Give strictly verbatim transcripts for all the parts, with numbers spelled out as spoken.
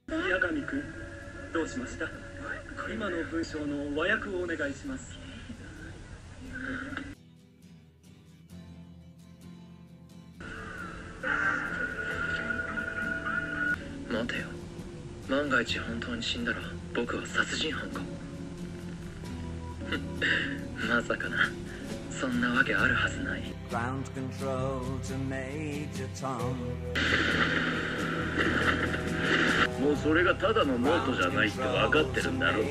八神君、どうしました？今の文章の和訳をお願いします。 待てよ、万が一本当に死んだら僕は殺人犯か？まさかな。そんなわけあるはずない。 もうそれがただのノートじゃないって分かってるんだろう。おい、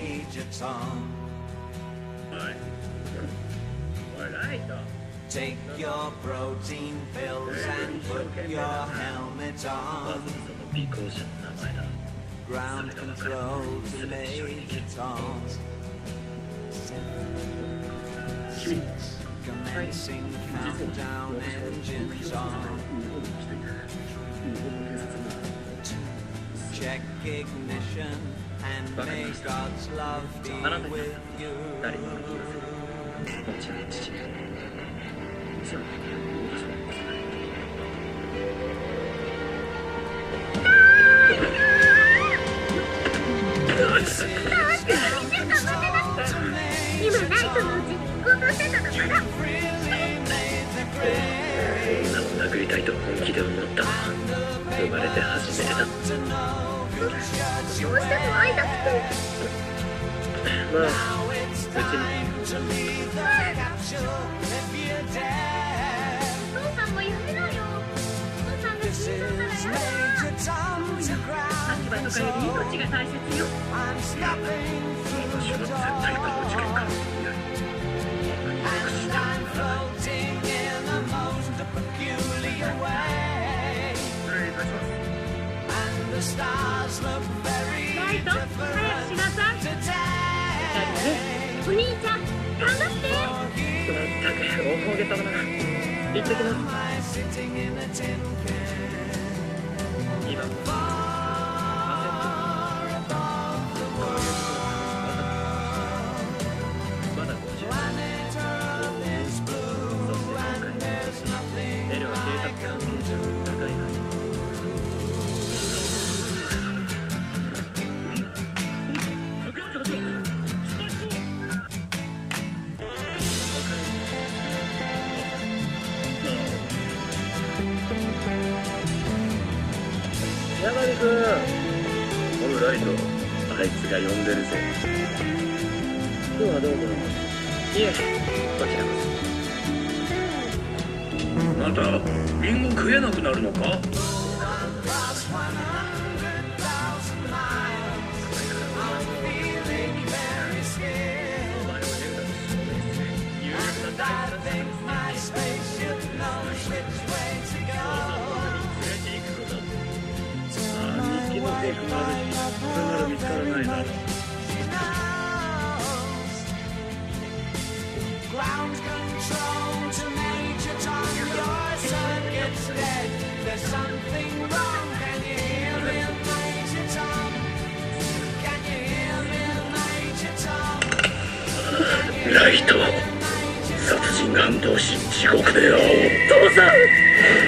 おいライト。Take your protein pills and put your helmet on. 尾行者の名前だ。 Ground control to Major Tom. Commencing countdown, engines on. Check ignition and may God's love be with you. 今ナイトのうちに行動してたのかな。 殴りたいと本気で思ったのは生まれて初めてだ。 どうしても愛だって。 まあ別に。 お父さんもやめろよ。お父さんが死んだからやだ。立場とかより命が大切よ。 私は絶対この事件から逃げない。 ライト、早くしなさい。お兄ちゃん、頑張って。 まったく大げさだな。行ってきます。今八神君、おうライト、あいつが呼んでるぜ。 今日はどうも。いえ、こちらこそ。 あんた、リンゴ食えなくなるのか？テープもあるし、これなら見つからないだろう。ライト、殺人犯同士地獄で会おう。父さん。